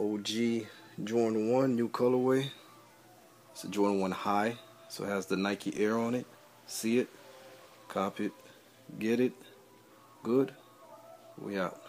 OG Jordan 1, new colorway. It's a Jordan 1 high, so it has the Nike Air on it. See it, cop it, get it. Good. We out.